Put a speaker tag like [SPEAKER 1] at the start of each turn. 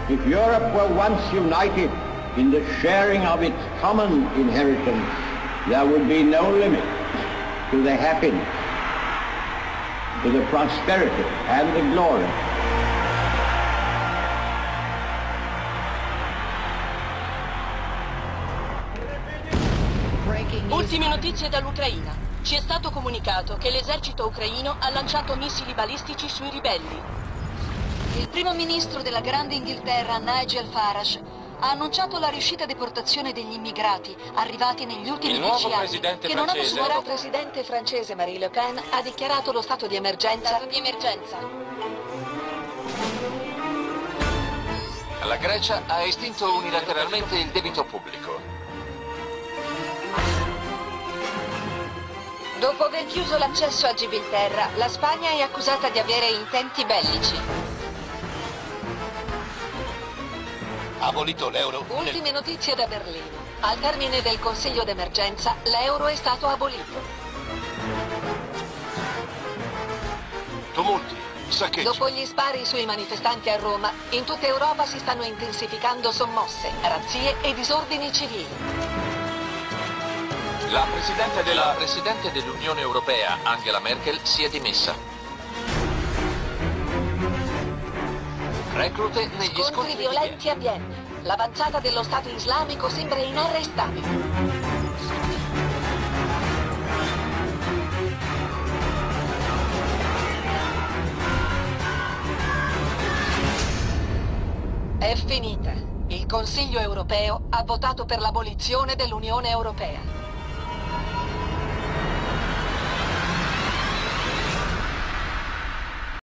[SPEAKER 1] If Europe were once united in the sharing of its common inheritance, there would be no limit to the happiness, to the prosperity and the glory.
[SPEAKER 2] Ultime notizie dall'Ucraina. Ci è stato comunicato che l'esercito ucraino ha lanciato missili balistici sui ribelli.
[SPEAKER 3] Il primo ministro della Grande Inghilterra, Nigel Farage, ha annunciato la riuscita deportazione degli immigrati arrivati negli ultimi 10 anni. Il nuovo presidente francese Marine Le Pen ha dichiarato lo stato di emergenza.
[SPEAKER 4] La Grecia ha estinto unilateralmente il debito pubblico.
[SPEAKER 3] Dopo aver chiuso l'accesso a Gibilterra, la Spagna è accusata di avere intenti bellici.
[SPEAKER 4] Abolito l'euro.
[SPEAKER 3] Ultime notizie da Berlino. Al termine del Consiglio d'emergenza, l'euro è stato abolito.
[SPEAKER 4] Tumulti, saccheggi.
[SPEAKER 3] Dopo gli spari sui manifestanti a Roma, in tutta Europa si stanno intensificando sommosse, razzie e disordini civili.
[SPEAKER 4] La Presidente dell'Unione Europea, Angela Merkel, si è dimessa. Reclute negli scontri
[SPEAKER 3] violenti a Vienna. L'avanzata dello Stato islamico sembra inarrestabile. È finita. Il Consiglio europeo ha votato per l'abolizione dell'Unione Europea.